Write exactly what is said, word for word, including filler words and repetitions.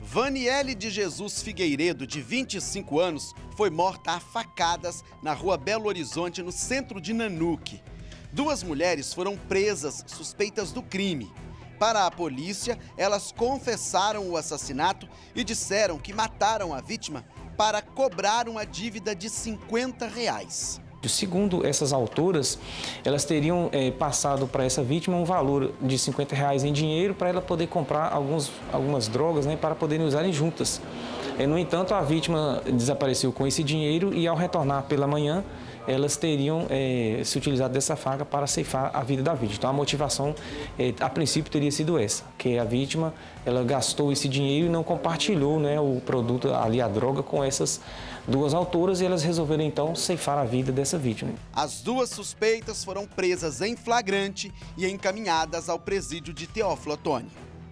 Vaniele de Jesus Figueiredo, de vinte e cinco anos, foi morta a facadas na rua Belo Horizonte, no centro de Nanuque. Duas mulheres foram presas suspeitas do crime. Para a polícia, elas confessaram o assassinato e disseram que mataram a vítima para cobrar uma dívida de cinquenta reais. Segundo essas autoras, elas teriam é, passado para essa vítima um valor de cinquenta reais em dinheiro para ela poder comprar alguns, algumas drogas, né, para poderem usarem juntas. É, no entanto, a vítima desapareceu com esse dinheiro e, ao retornar pela manhã, elas teriam é, se utilizado dessa faca para ceifar a vida da vítima. Então, a motivação, é, a princípio, teria sido essa, que a vítima ela gastou esse dinheiro e não compartilhou, né, o produto, ali a droga, com essas duas autoras, e elas resolveram, então, ceifar a vida dessa vítima. As duas suspeitas foram presas em flagrante e encaminhadas ao presídio de Teófilo Otoni.